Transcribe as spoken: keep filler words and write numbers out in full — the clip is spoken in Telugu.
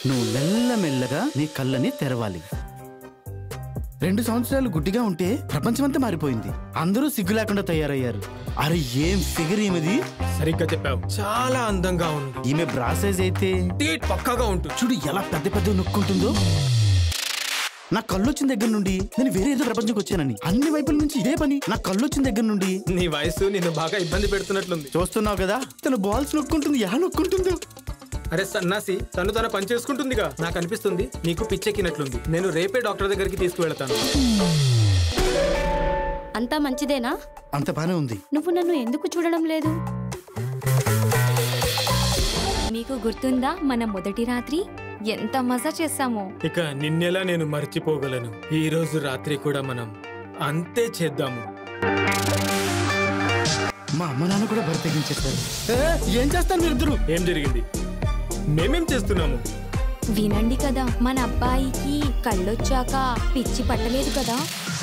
నువ్వు మెల్లమెల్లగా నీ కళ్ళని తెరవాలి. రెండు సంవత్సరాలు గుడ్డిగా ఉంటే ప్రపంచమంతా మారిపోయింది. అందరూ సిగ్గు లేకుండా తయారయ్యారు. అరే ఏం ఫిగర్ ఈమెది. సరిగ్గా చెప్పావు, చాలా అందంగా ఉంది. ఈమె బ్రాసైజ్ అయితే పక్కాగా ఉంటుంది. చూడు ఎలా పెద్ద పెద్ద నొక్కుంటుందో. నా కళ్ళు వచ్చిన దగ్గర నుండి నేను వేరే ఏదో ప్రపంచంకి వచ్చానని అన్ని వైపుల నుంచి ఇదే పని. నా కళ్ళు వచ్చిన దగ్గర నుండి నీ వయసు నిన్ను బాగా ఇబ్బంది పెడుతున్నట్లుంది. చూస్తున్నావు కదా తన బాల్స్ నొక్కుంటుంది. ఎలా నొక్కుంటుందో. అరే సన్నాసి, తను తన పని చేసుకుంటుందిగా. నాకు అనిపిస్తుంది నీకు పిచ్చెక్కినట్లుంది. నేను రేపే డాక్టర్ దగ్గరికి తీసుకువెళ్తాను. అంతా మంచిదేనా? అంత బానే ఉంది. నువ్వు నన్ను ఎందుకు చూడడం లేదు? మీకు గుర్తుందా మన మొదటి రాత్రి ఎంత మజా చేశామో? ఇక నిన్నెలా నేను మర్చిపోగలను. ఈ రోజు రాత్రి కూడా మనం అంతే చేద్దాము. మా అమ్మ నాన్న కూడా బరి తెగించేస్తారు. ఏం చేస్తారు మీరిద్దరు? ఏం జరిగింది? మేమేం చేస్తున్నాము? వినండి కదా, మన అబ్బాయికి కళ్ళొచ్చాక పిచ్చి పట్టలేదు కదా.